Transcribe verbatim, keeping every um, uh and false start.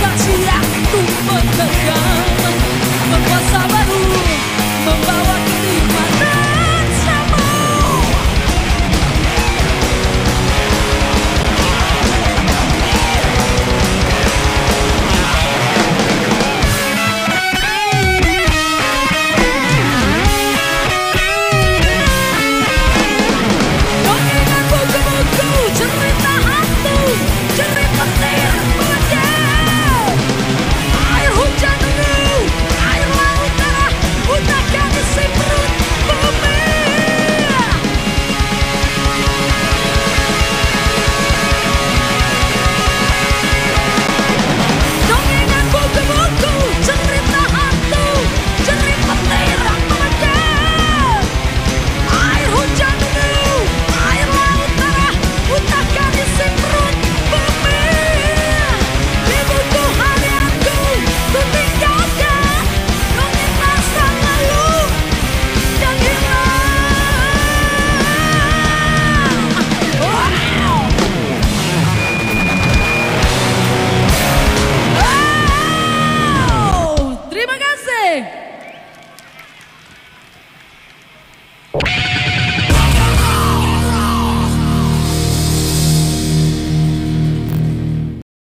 kasih aku mengenggam berkuasa baru membawa kenikmatan sama. Dongengan buku-buku cerita hantu, cerita petir meledak. Air hujan ungu, air laut darah, udahkan isi perut bumi. Dongengan buku-buku cerita hantu, cerita petir meledak. Air hujan ungu, air laut darah, udahkan isi perut bumi. Di buku harianku ku tinggalkan dongeng masa lalu yang hilang. Wow. Wow. Terima kasih.